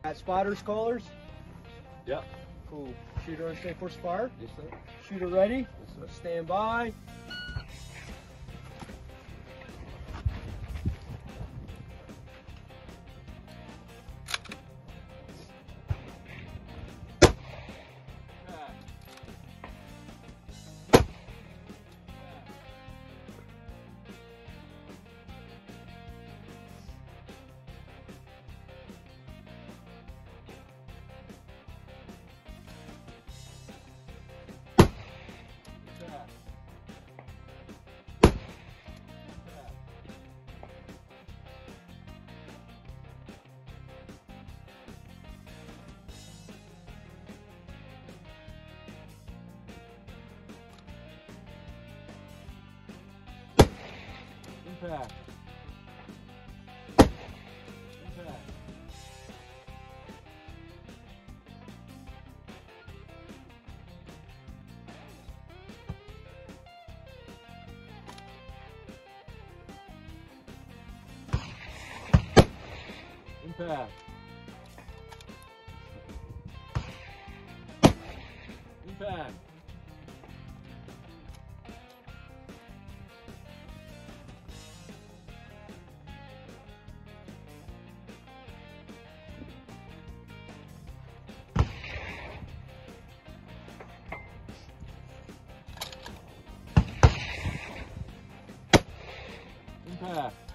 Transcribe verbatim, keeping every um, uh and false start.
At spotters, callers? Yep. Cool. Shooter understand course of fire? Yes, sir. Shooter ready? Yes, sir. Stand by. Impact. Impact. Impact. Impact. Impact.